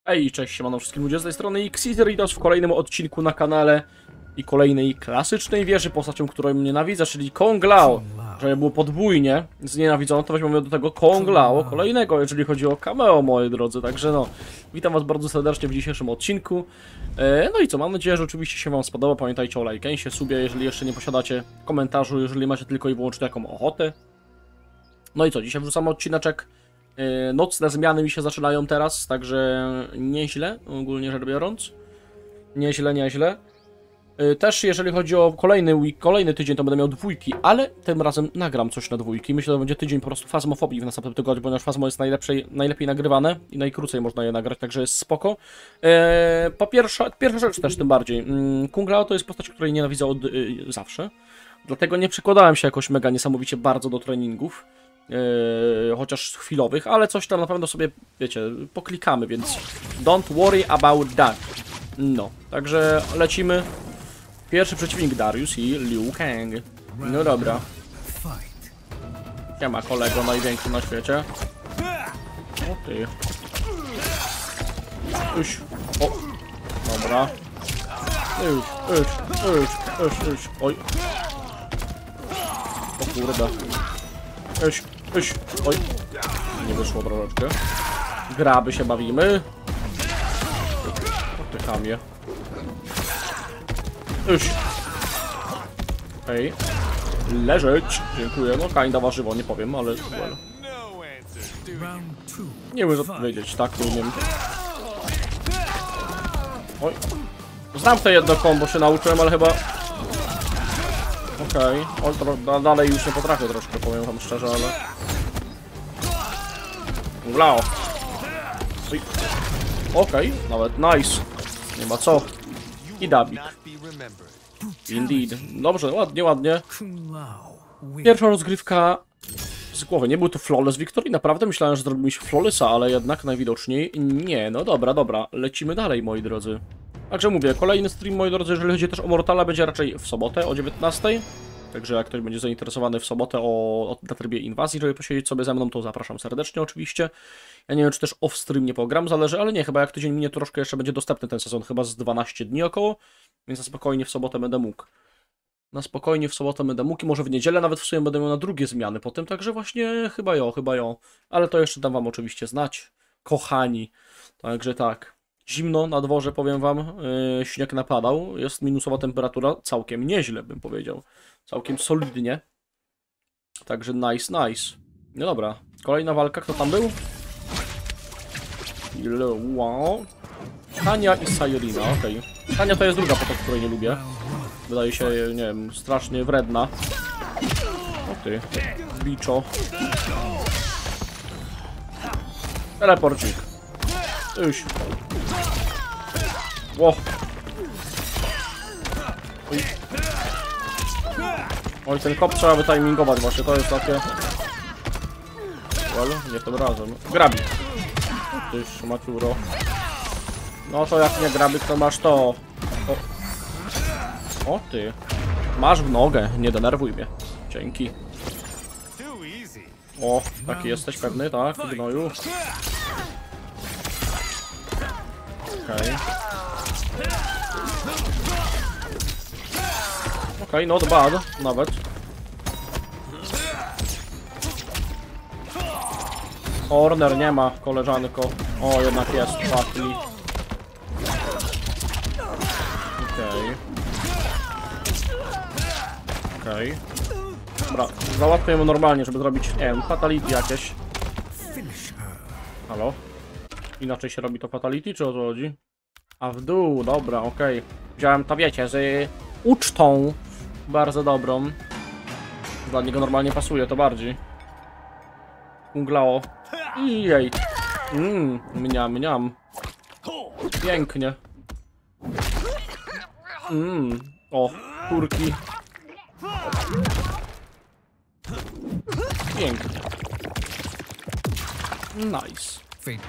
Ej, cześć, siemano wszystkim ludzie z tej strony Xizeritos w kolejnym odcinku na kanale i kolejnej klasycznej wieży postacią, którą nienawidzę, czyli Kung Lao. Żeby było podwójnie znienawidzono, to weźmiemy do tego Kung Lao kolejnego, jeżeli chodzi o cameo, moi drodzy. Także no, witam was bardzo serdecznie w dzisiejszym odcinku. No i co, mam nadzieję, że oczywiście się wam spodoba. Pamiętajcie o lajkensie, subie, jeżeli jeszcze nie posiadacie, komentarzu, jeżeli macie tylko i wyłącznie taką ochotę. No i co, dzisiaj wrzucamy odcineczek. Nocne zmiany mi się zaczynają teraz, także nieźle, ogólnie rzecz biorąc. Nieźle. Też jeżeli chodzi o kolejny tydzień, to będę miał dwójki, ale tym razem nagram coś na dwójki. Myślę, że będzie tydzień po prostu Fazmofobii w następnym tygodniu, ponieważ Fazmo jest najlepiej nagrywane i najkrócej można je nagrać, także jest spoko. Pierwsza rzecz też tym bardziej. Kung Lao to jest postać, której nienawidzę od zawsze, dlatego nie przykładałem się jakoś mega niesamowicie bardzo do treningów. Chociaż chwilowych, ale coś tam na pewno sobie, wiecie, poklikamy, więc don't worry about that. No, także lecimy. Pierwszy przeciwnik Darius i Liu Kang. No dobra. Siema kolego, największy na świecie. O ty. Uś. O. Dobra. Uś. Oj. O kurde. Oj. Nie wyszło troszeczkę. Graby się bawimy. O ty chamie. Hej. Leżeć. Dziękuję. No kinda warzywo, nie powiem, ale... Well. Nie umiem odpowiedzieć, tak, nie umiem. Oj. Znam te jedno combo, się nauczyłem, ale chyba... Okej. Dalej już nie potrafię troszkę, powiem wam szczerze, ale... Lao. Okej, nawet nice. Nie ma co. I dabik. Indeed. Dobrze, ładnie. Pierwsza rozgrywka z głowy. Nie był to flawless victory, naprawdę myślałem, że zrobimy się flawlessa, ale jednak najwidoczniej nie. No dobra. Lecimy dalej, moi drodzy. Także mówię, kolejny stream, moi drodzy, jeżeli chodzi też o Mortala, będzie raczej w sobotę o 19:00. Także jak ktoś będzie zainteresowany w sobotę na trybie inwazji, żeby posiedzieć sobie ze mną, to zapraszam serdecznie oczywiście. Ja nie wiem, czy też off-stream nie pogram, zależy, ale nie, chyba jak tydzień minie, troszkę jeszcze będzie dostępny ten sezon, chyba z 12 dni około, więc na spokojnie w sobotę będę mógł. I może w niedzielę nawet w sumie będę miał na drugie zmiany potem, także właśnie chyba jo. Ale to jeszcze dam wam oczywiście znać, kochani. Także tak. Zimno na dworze, powiem wam, śnieg napadał, jest minusowa temperatura, całkiem nieźle bym powiedział, całkiem solidnie, także nice. No dobra, kolejna walka, kto tam był? Wow. Tania i Sayrina, okej. Tania to jest druga postać, której nie lubię, wydaje się, nie wiem, strasznie wredna. O ty, biczo. Teleporcik. Ło. Oj, ten kop trzeba wytimingować właśnie, to jest takie... Well, nie tym razem. Grabik. Tyż, maciuro. No to jak nie grabik, to masz to. O ty. Masz w nogę, nie denerwuj mnie. Dzięki. O, taki jesteś pewny, tak, gnoju. Okej. Okej, not bad, nawet. Corner nie ma, koleżanko. O, jednak jest, fakli. Okej. Dobra, załatwię normalnie, żeby zrobić, nie wiem, fatality jakieś. Halo? Inaczej się robi to fatality, czy o co chodzi? A w dół, dobra, okej. Wziąłem to, wiecie, z ucztą bardzo dobrą. Dla niego normalnie pasuje, to bardziej. Kung Lao. I jej. Mniam. Pięknie. O, kurki. Pięknie. Nice.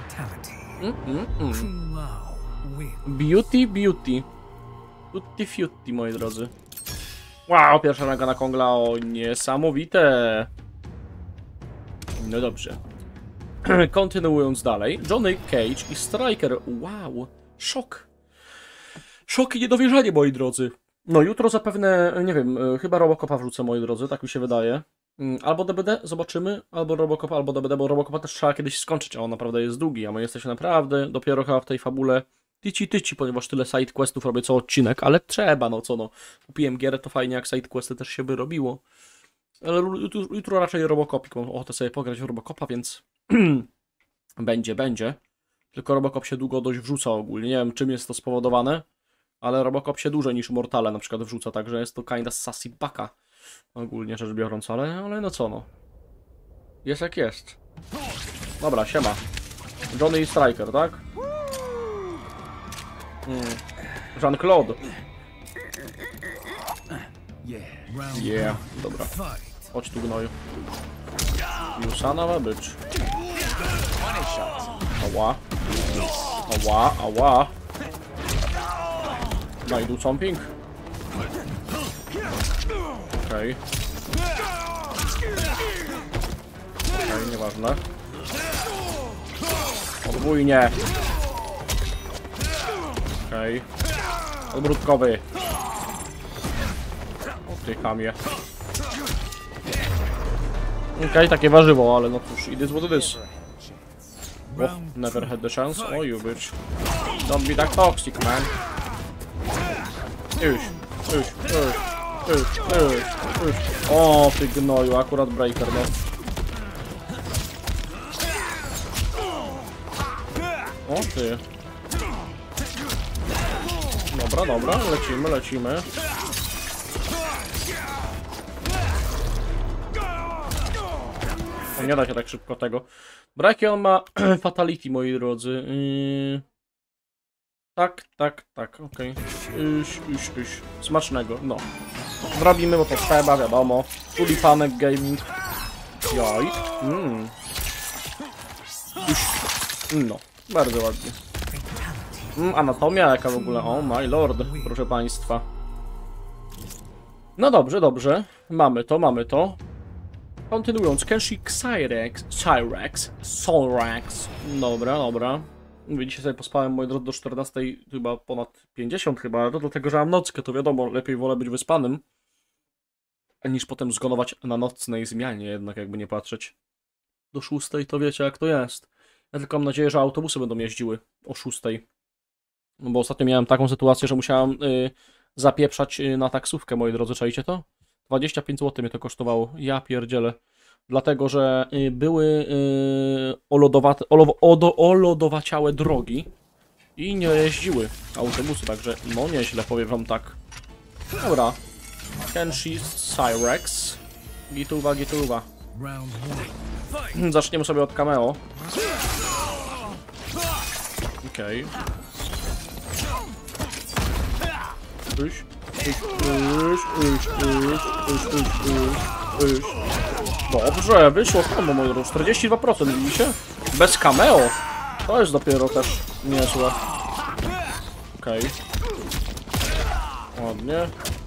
Beauty. Tutti fiutti, moi drodzy. Wow, pierwsza naga na Kung Lao. Niesamowite. No dobrze. kontynuując dalej, Johnny Cage i Striker. Wow, szok. Szok i niedowierzanie, moi drodzy. No jutro zapewne, nie wiem, chyba Robocopa wrzucę, moi drodzy, tak mi się wydaje. Albo DBD, zobaczymy, albo Robocopa, albo DBD, bo Robocopa też trzeba kiedyś skończyć, a on naprawdę jest długi, a my jesteśmy naprawdę dopiero chyba w tej fabule tyci, ponieważ tyle sidequestów robię co odcinek, ale trzeba, no co no. Kupiłem gierę, to fajnie jak sidequesty też się by robiło. Ale jutro raczej Robocopik, mam ochotę sobie pograć w Robocopa, więc będzie. Tylko Robocop się długo dość wrzuca ogólnie, nie wiem czym jest to spowodowane, ale Robocop się dłużej niż Mortale na przykład wrzuca, także jest to kinda sassy baka ogólnie rzecz biorąc, ale no co no. Jest jak jest. Dobra, siema. Johnny i Striker, tak? Jean-Claude. Yeah, dobra. Chodź tu, gnoju. You son of a bitch. Ała. Ała. Can I do something? Okej, nieważne. Podwójnie. Okej. Odwrótkowy. O ty chamie. Okej, takie warzywo, ale no cóż, it is what it is. Oh, never had the chance. Oh, you bitch. Don't be that toxic, man. Już. O, ty gnoju, akurat breaker, no. O, ty. Dobra, lecimy. O, nie da się tak szybko tego. Braki on ma fatality, moi drodzy. Tak, okej. Smacznego, no. Zrobimy, bo to trzeba, wiadomo. Tulipanek Gaming. Jaj. No, bardzo ładnie. Anatomia jaka w ogóle. Oh my lord, proszę państwa. No dobrze. Mamy to. Kontynuując, Kenshi Cyrax. Dobra. Dzisiaj sobie pospałem, moi drodzy, do 14, chyba ponad 50 chyba, ale to dlatego, że mam nockę, to wiadomo, lepiej wolę być wyspanym, niż potem zgonować na nocnej zmianie, jednak jakby nie patrzeć. Do 6 to wiecie jak to jest. Ja tylko mam nadzieję, że autobusy będą jeździły o 6. No bo ostatnio miałem taką sytuację, że musiałem zapieprzać na taksówkę, moi drodzy, czajcie to? 25 zł mnie to kosztowało, ja pierdzielę. Dlatego, że były olodowaciałe drogi i nie jeździły autobusy, także no nieźle, powiem wam tak. Dobra. Kenshi Cyrax. Gituwa. Zaczniemy sobie od cameo. Okej. Dobrze, wyszło kombo, moi drodzy. 42%, widzicie? Bez cameo. To jest dopiero też niezłe. Okej. Ładnie.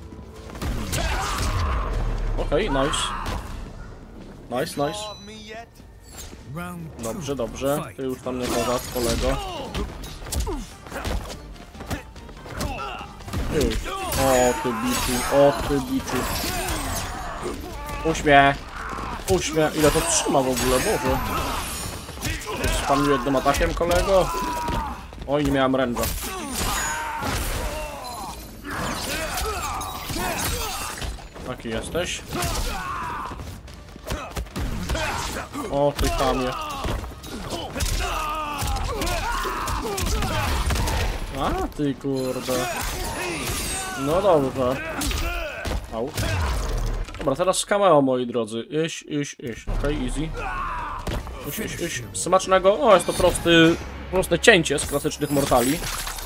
Okej, nice. Dobrze. Ty już tam nie poza, kolego. O ty biciu. Uśmiech. Ile to trzyma w ogóle, Boże. Spamił jednym atakiem, kolego. Oj, nie miałem rędza. Taki jesteś. O, ty chamie. A, ty kurde. No dobrze. Au. Dobra, teraz cameo, moi drodzy. Iść. Okej, easy. Iść. Smacznego. O, jest to proste cięcie z klasycznych Mortali.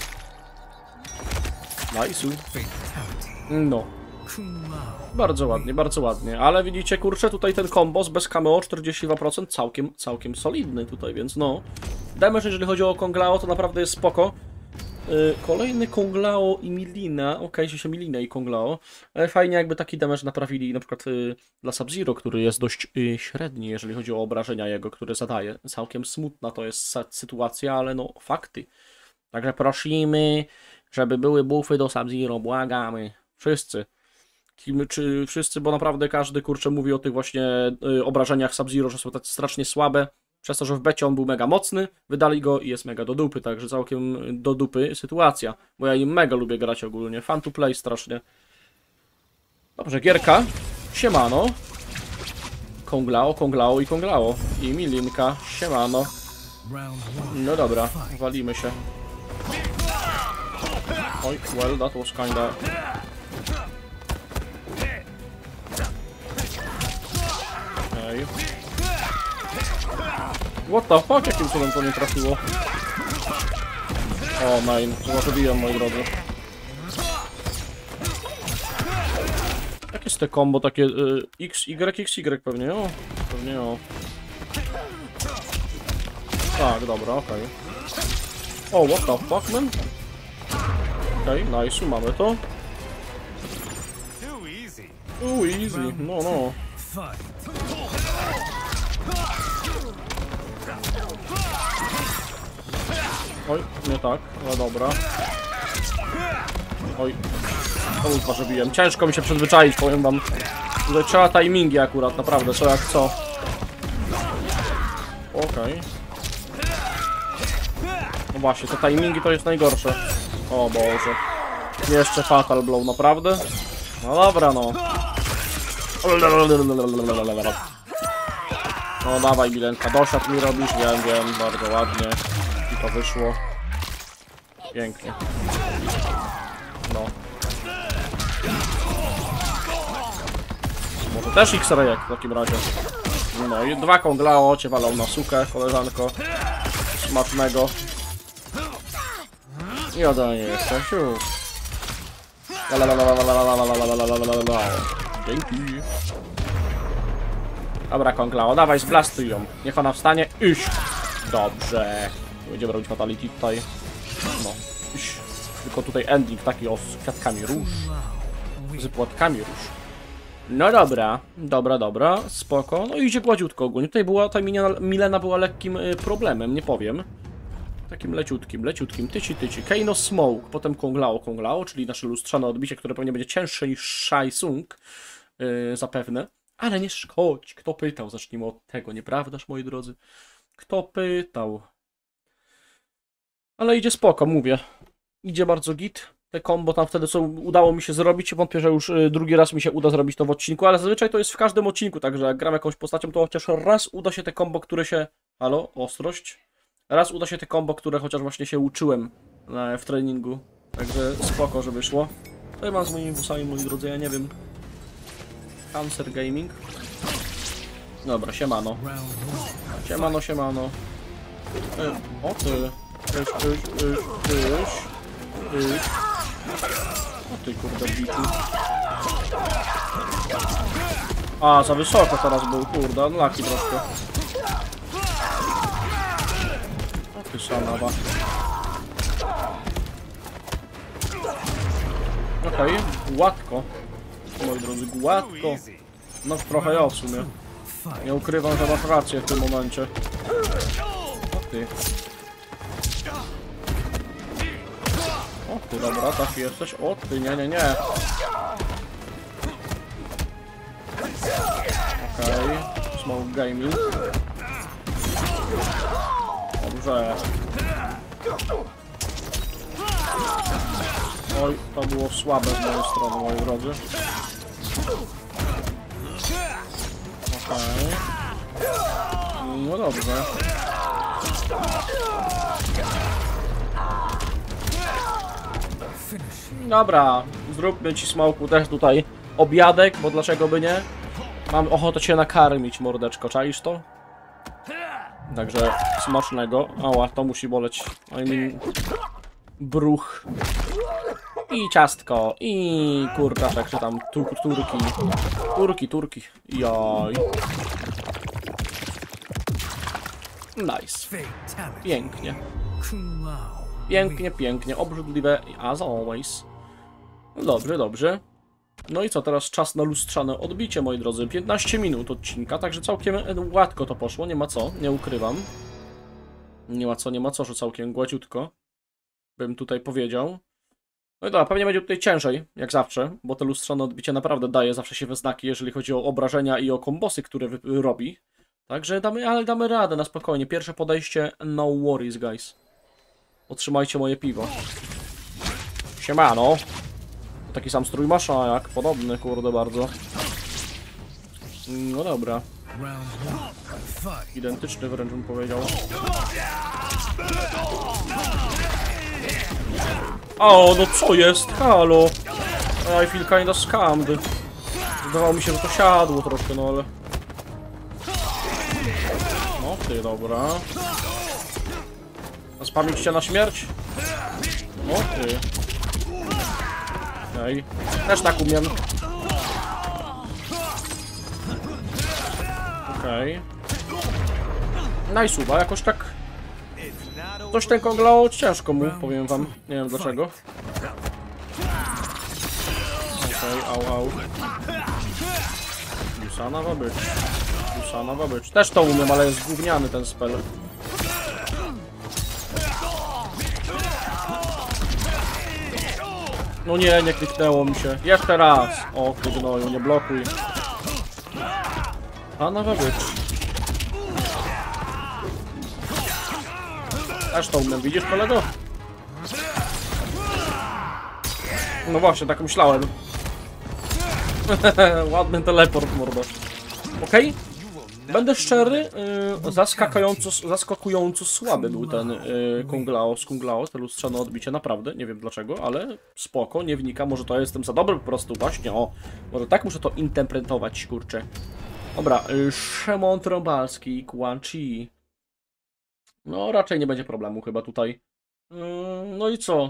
Nice. No. Bardzo ładnie. Ale widzicie, kurczę, tutaj ten kombos bez cameo 42% całkiem solidny tutaj, więc no. Damage, jeżeli chodzi o Konglao, to naprawdę jest spoko. Kolejny Konglao i Milina. Okej, się Milina i Konglao. Ale fajnie jakby taki damage naprawili na przykład dla Sub-Zero, który jest dość średni, jeżeli chodzi o obrażenia jego, które zadaje. Całkiem smutna to jest sytuacja, ale no fakty. Także prosimy, żeby były buffy do Sub-Zero, błagamy. Wszyscy. Czy wszyscy, bo naprawdę każdy, kurczę, mówi o tych właśnie obrażeniach Sub-Zero, że są tak strasznie słabe. Przez to, że w becie on był mega mocny, wydali go i jest mega do dupy, także całkiem do dupy sytuacja. Bo ja im mega lubię grać ogólnie, fun to play strasznie. Dobrze, gierka. Siemano. Konglao, Konglao i Konglao. I Milinka, siemano. No dobra, walimy się. Oj, well, that was kinda... Okej. What the fuck, jakim cudem to nie trafiło? O, main, zabiłem, moi drodzy. Jakie jest te combo takie X, Y, X, Y pewnie, o? Pewnie o. Tak, dobra, okej. O, what the fuck, man? Okej, nice, mamy to. Too easy, no, no. Oj, nie tak, ale dobra. Oj, to ulpa, że biłem. Ciężko mi się przyzwyczaić, powiem wam. Tutaj trzeba timingi akurat, naprawdę, co jak co. Okej. No właśnie, te timingi to jest najgorsze. O Boże. Jeszcze fatal blow, naprawdę? No dobra, no. No dawaj, Milenka, dosiad mi robisz, wiem, bardzo ładnie. I to wyszło. Pięknie. No. Może też X-Rayek w takim razie. No i 2 Konglao cię walą na sukę, koleżanko. Smacznego. I ode mnie jesteś. Dzięki. Dobra, Konglao, dawaj, zblastuj ją. Niech ona wstanie. Iść. Dobrze. Będziemy robić fatality tutaj. No. Iść. Tylko tutaj ending taki o z kwiatkami róż. Z płatkami róż. No dobra. Dobra. Spoko. No i idzie gładziutko ogólnie. Tutaj była, ta Milena była lekkim problemem, nie powiem. Takim leciutkim. Tyci. Keino Smoke. Potem Konglao, czyli nasze lustrzane odbicie, które pewnie będzie cięższe niż Shai Tsung. Zapewne. Ale nie szkodzi. Kto pytał? Zacznijmy od tego, nieprawdaż, moi drodzy? Kto pytał? Ale idzie spoko, mówię. Idzie bardzo git. Te combo tam wtedy, co udało mi się zrobić. Wątpię, że już drugi raz mi się uda zrobić to w odcinku, ale zazwyczaj to jest w każdym odcinku, także jak gram jakąś postacią, to chociaż raz uda się te combo, które się... Halo? Ostrość? Raz uda się te combo, które chociaż właśnie się uczyłem w treningu. Także spoko, że wyszło. Co ja mam z moimi włosami, moi drodzy? Ja nie wiem. Cancer Gaming. Dobra, siemano. Siemano. O ty. O ty kurde bitu. A, za wysoko teraz był, kurde, unlucky troszkę. O ty szanawa. Okej, gładko. Moi drodzy, gładko. No trochę ja w sumie. Nie ukrywam, że masz rację w tym momencie. O ty. O ty, dobra, taki jesteś. O ty, nie. Okej, Smoke Gaming. Dobrze. Oj, to było słabe z mojej strony, moi drodzy. Okej. No dobrze. Dobra, zróbmy ci Smoku też tutaj obiadek, bo dlaczego by nie? Mam ochotę cię nakarmić, mordeczko, czaisz to? Także smacznego. Ała, to musi boleć. I mean, bruch. I ciastko, i kurczaczek, czy tam turki. Joj. Nice. Pięknie. Pięknie, pięknie, obrzydliwe, as always. No dobrze, dobrze. No i co, teraz czas na lustrzane odbicie, moi drodzy. 15 minut odcinka, także całkiem gładko to poszło, nie ma co, nie ukrywam. Nie ma co, że całkiem gładziutko, bym tutaj powiedział. No i dobra, pewnie będzie tutaj ciężej, jak zawsze, bo te lustrzane odbicie naprawdę daje zawsze się we znaki, jeżeli chodzi o obrażenia i o kombosy, które robi. Także damy radę na spokojnie. Pierwsze podejście, no worries, guys. Otrzymajcie moje piwo. Siemano. Taki sam strój masz, a jak podobny, kurde, bardzo. No dobra. Identyczny wręcz bym powiedział. O, no co jest? Halo! I feel kinda scammed. Wydawało mi się, że to siadło troszkę, no ale... No ty, dobra. Spamić cię na śmierć? No ty. Okej. Też tak umiem. Okej. Najsuwa, jakoś tak... Coś ten Konglao ciężko mu, powiem wam. Nie wiem dlaczego. Okej, au. Jusanowa bycz. Jusanowa bycz. Też to umiem, ale jest gówniany ten spell. No nie kliknęło mi się. Jeszcze raz. O, ty gnoju, nie blokuj. A nowa bycz. Też to umiem, widzisz, kolego? No właśnie, tak myślałem. Ładny teleport, mordo. Okej. Będę szczery, zaskakująco słaby był ten Konglao, te lustrzane odbicie, naprawdę, nie wiem dlaczego, ale spoko, nie wnikam, może to jestem za dobry po prostu, właśnie, o, może tak muszę to interpretować, kurczę. Dobra, Szymon Trąbalski, Quan Chi. No, raczej nie będzie problemu chyba tutaj. No i co?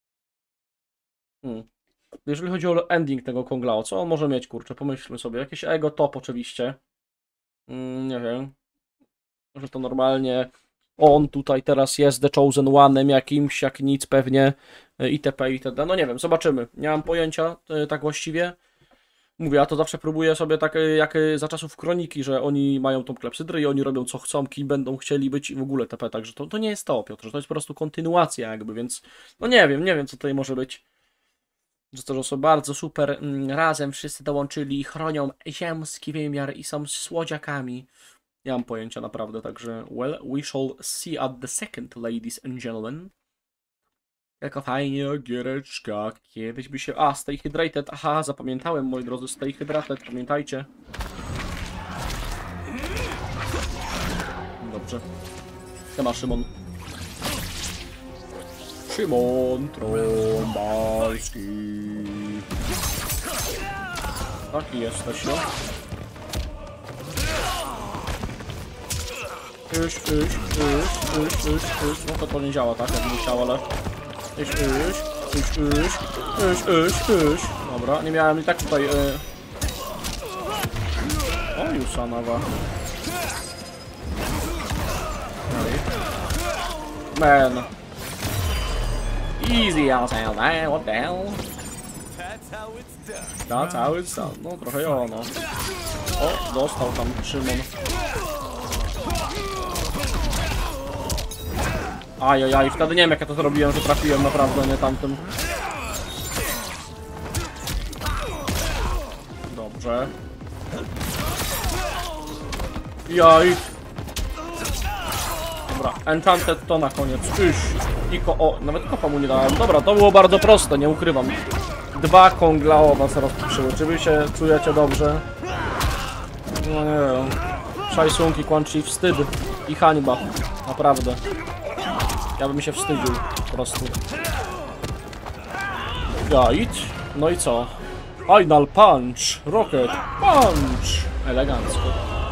Jeżeli chodzi o ending tego Konglao, co on może mieć, kurczę, pomyślmy sobie, jakieś ego top oczywiście. Nie wiem, że to normalnie on tutaj teraz jest The Chosen One'em jakimś, jak nic pewnie, itp. itd. No nie wiem, zobaczymy. Nie mam pojęcia tak właściwie. Mówię, ja to zawsze próbuję sobie tak jak za czasów Kroniki, że oni mają tą klepsydrę i oni robią co chcą, kim będą chcieli być i w ogóle TP, także to nie jest to, Piotr, że to jest po prostu kontynuacja jakby, więc no nie wiem co tutaj może być. Że to, że są bardzo super razem, wszyscy dołączyli, chronią ziemski wymiar i są słodziakami. Nie mam pojęcia naprawdę, także well, we shall see at the second, ladies and gentlemen. Jaka fajnie giereczka, kiedyś by się... A, Stay Hydrated, aha, zapamiętałem, moi drodzy, Stay Hydrated, pamiętajcie. Dobrze. Siema, Szymon. Szymon Trąbalski. Taki jesteś, no. No to nie działa tak, jak bym chciał, ale... Dobra, nie miałem i tak tutaj... O, Jusanowa. Man. Easy as hell, man, what the hell? That's how it's done. No trochę jo, no. O, dostał tam Szymon. Ajajaj, wtedy nie wiem jak ja to zrobiłem, że trafiłem naprawdę, nie tamtym. Dobrze. Jaj. Dobra, Enchanted to na koniec. O, nawet kopa mu nie dałem. Dobra, to było bardzo proste, nie ukrywam. 2 Konglao was rozproszyły. Czy wy się czujecie dobrze? No nie wiem. Szajsunki, Quan Chi, wstyd i hańba. Naprawdę. Ja bym się wstydził, po prostu. Idź. No i co? Final Punch! Rocket Punch! Elegancko.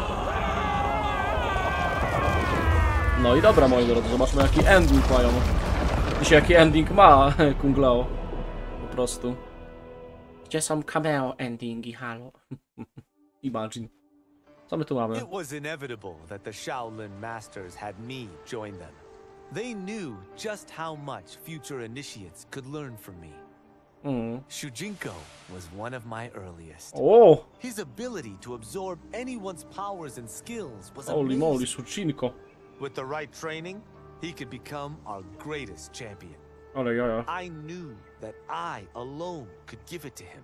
No i dobra, moi drodzy, zobaczmy jaki ending mają. Dzisiaj jaki ending ma Konglao. Po prostu. Gdzie są cameo endingi, halo? Imagine. Co my tu mamy? It was inevitable that the Shaolin masters had me join them. They knew just how much future initiates could learn from me. Shujinko was one of my earliest. O! His ability to absorb anyone's powers and skills was Holy amazing. moly, Shujinko. With the right training, he could become our greatest champion. Ale jaja. I knew that I alone could give it to him.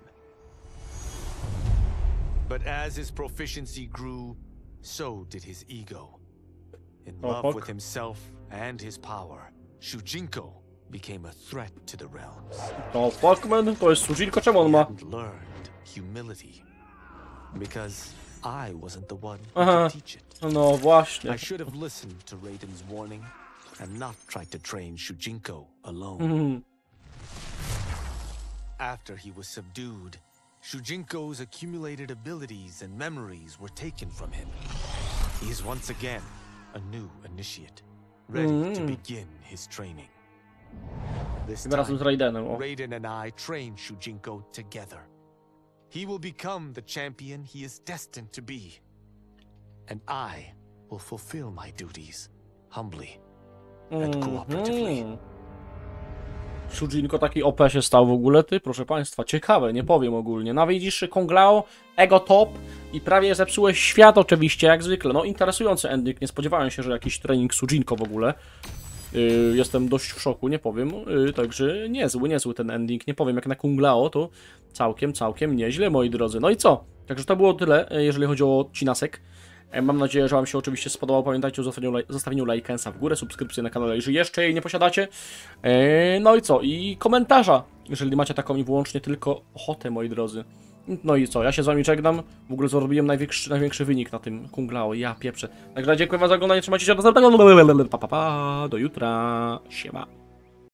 But as his proficiency grew, so did his ego. In love with himself and his power, Shujinko became a threat to the realms. To fuck, man? To jest Shujinko? Czemu on He ma? hadn't learned humility. Because I wasn't the one who Aha. could teach it. No właśnie. I should have listened to Raiden's warning and not tried to train Shujinko alone. After he was subdued, Shujinko's accumulated abilities and memories were taken from him. He is once again a new initiate, ready to begin his training. This Tym razem z time, Raidenem, o. Raiden and I train Shujinko together. He will become the champion he is destined to be. And I will fulfill my duties humbly and cooperatively. Shujinko taki OP się stał w ogóle, ty? Proszę państwa, ciekawe, nie powiem ogólnie. No widzisz, Kung Lao, ego top i prawie zepsułeś świat oczywiście, jak zwykle. No interesujący ending, nie spodziewałem się, że jakiś trening Shujinko w ogóle. Jestem dość w szoku, nie powiem, także niezły ten ending, nie powiem, jak na Kung Lao to całkiem nieźle, moi drodzy. No i co? Także to było tyle, jeżeli chodzi o odcinasek. Mam nadzieję, że wam się oczywiście spodobał. Pamiętajcie o zostawieniu lajkensa w górę, subskrypcję na kanale, jeżeli jeszcze jej nie posiadacie. No i co? I komentarza, jeżeli macie taką i wyłącznie tylko ochotę, moi drodzy. No i co? Ja się z wami żegnam. W ogóle zrobiłem największy wynik na tym Kung Lao. Ja pieprzę. Także dziękuję wam za oglądanie. Trzymajcie się do następnego. Pa, do jutra. Siema.